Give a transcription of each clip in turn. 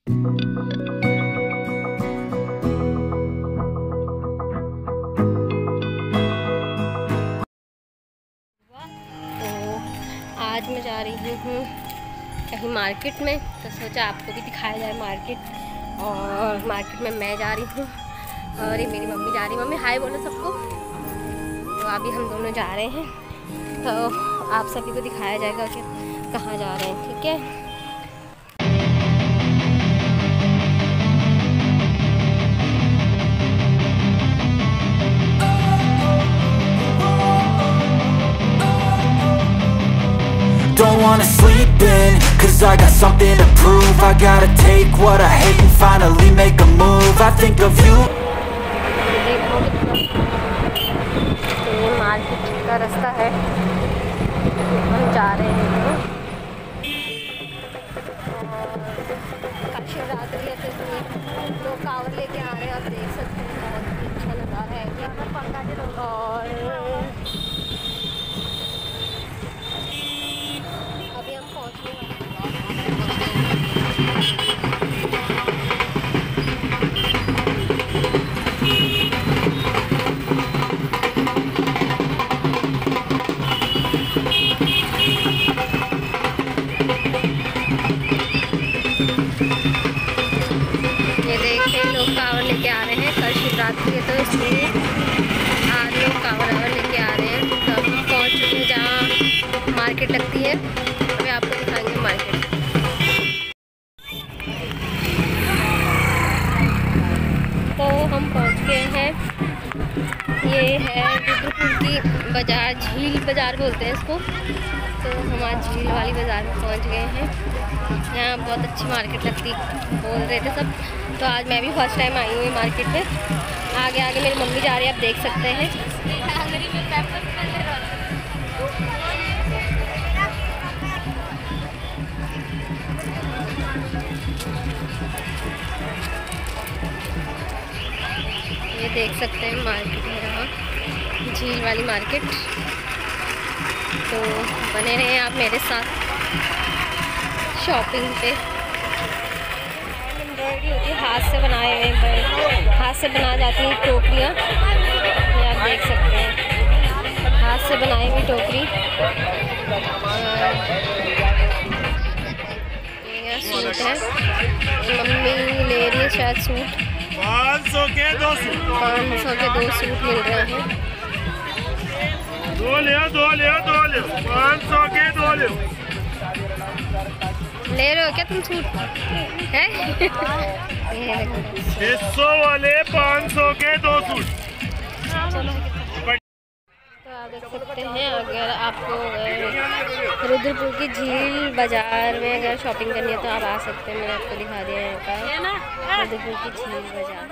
आज मैं जा रही हूँ कहीं मार्केट में, तो सोचा आपको भी दिखाया जाए मार्केट। और मार्केट में मैं जा रही हूँ और ये मेरी मम्मी जा रही है। मम्मी हाय बोलो सबको। तो अभी हम दोनों जा रहे हैं, तो आप सभी को दिखाया जाएगा कि कहाँ जा रहे हैं, ठीक है। Don't wanna sleep in, cause I got something to prove. I gotta take what I hate and finally make a move. I think of you. ये मार्केट का रास्ता है, हम जा रहे हैं। कल शिवरात्रि है, तो लोग कांवड़ लेके आ रहे हैं, आप देख सकते हैं। बहुत ही अच्छा नज़ारा है और अभी हम पहुँचने ये देखिए लोग कांवड़ लेके आ रहे हैं। कल शिवरात्रि है, तो इसलिए आज लोग कांवड़ लेके आ रहे हैं। तो हम पहुँच चुके हैं जहाँ मार्केट लगती है। अभी आपको दिखाएंगे मार्केट। तो हम पहुँच गए हैं। ये है रुद्रपुर की बाज़ार, झील बाज़ार बोलते हैं इसको। तो हम आज झील वाली बाज़ार में पहुँच गए हैं। यहाँ बहुत अच्छी मार्केट लगती बोल रहे थे सब। तो आज मैं भी फर्स्ट टाइम आई हूँ मार्केट में। आगे आगे मेरी मम्मी जा रही है, आप देख सकते हैं। ये देख सकते हैं मार्केट है यहाँ, झील वाली मार्केट। तो बने रहे आप मेरे साथ शॉपिंग पे। एम्ब्रॉयडरी होती है, हाथ से बनाए हुए, हाथ से बना जाती हैं टोकरियाँ। ये आप देख सकते हैं, हाथ से बनाई हुई टोकरी। ये सूट है, मम्मी ले रही है शायद सूट। 500 के 2 सूट, 500 के 2 सूट मिल रहे हैं। 2 ले 500 के 2 ले रहे हो क्या तुम सूट है? 600 वाले 500 के 2 सूट। तो आप देख सकते हैं, अगर आपको रुद्रपुर की झील बाज़ार में अगर शॉपिंग करनी है तो आप आ सकते हैं। मैंने आपको दिखा दिया है यहाँ का रुद्रपुर की झील बाज़ार।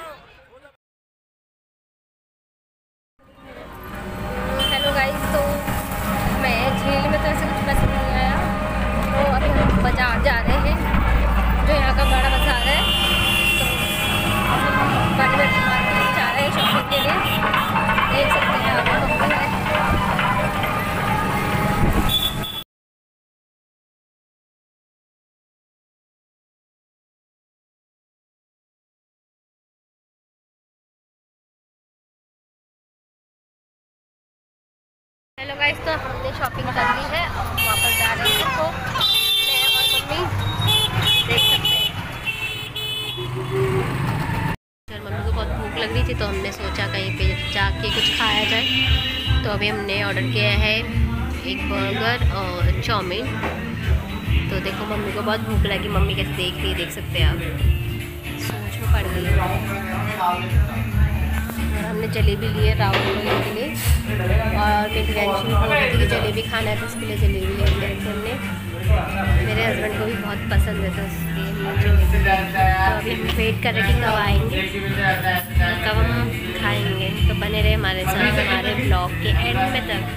हेलो गाइस, तो मैं झील में तो ऐसे कुछ पसंद नहीं आया, तो अभी हम बाज़ार जा रहे हैं जो यहाँ का बड़ा बाज़ार है। तो बड़े मार्केट जा रहे हैं शॉपिंग के लिए, देख सकते हैं आप। हेलो गाइस, तो हमने शॉपिंग कर ली है, अब हम वापस जा रहे हैं। तो मैं और मम्मी देख सकते हैं। मम्मी को बहुत भूख लग रही थी, तो हमने सोचा कहीं पे जाके कुछ खाया जाए। तो अभी हमने ऑर्डर किया है एक बर्गर और चाउमीन। तो देखो मम्मी को बहुत भूख लगी, मम्मी कैसे देख रही है, देख सकते हैं आप, सोच में पड़ गई। हमने जलेबी लिए राहुल के लिए, और मेरी टेंशन हो रही थी कि जलेबी खाना है, तो उसके लिए जलेबी ले रहे थे हमने। मेरे हस्बैंड को भी बहुत पसंद है, तो इसलिए जलेबी। तो अभी हम वेट कर रहे कि कब आएंगे, कब हम खाएंगे। तो बने रहे हमारे साथ हमारे ब्लॉग के एंड में तक।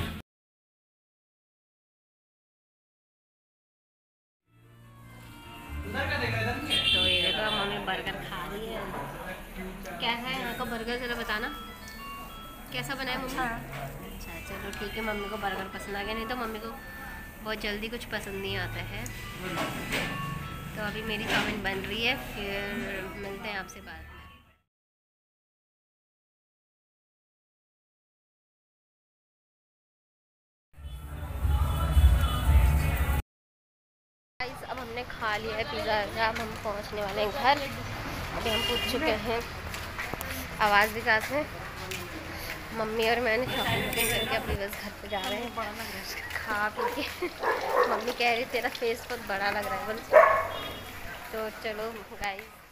तो ये देखो मम्मी बर्गर खा रही है। क्या है यहाँ का बर्गर, ज़रा बताना कैसा बना है मम्मी? अच्छा चलो ठीक है, मम्मी को बर्गर पसंद आ गया। नहीं तो मम्मी को बहुत जल्दी कुछ पसंद नहीं आता है। तो अभी मेरी चाउमीन बन रही है, फिर मिलते हैं आपसे बाद में। गाइस अब हमने खा लिया है पिज़्ज़ा, अब हम पहुंचने वाले हैं घर। अभी हम पूछ चुके हैं, आवाज़ भी साथ में। मम्मी और मैंने शॉपिंग करके अभी बस घर पे जा रहे हैं खा पी के। मम्मी कह रही तेरा फेस बहुत बड़ा लग रहा है बोल। तो चलो गाइस